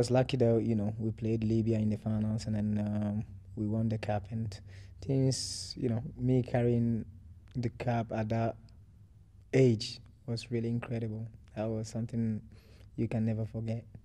was lucky that we played Libya in the finals, and then we won the cup. And things, me carrying the cup at that age was really incredible. That was something you can never forget.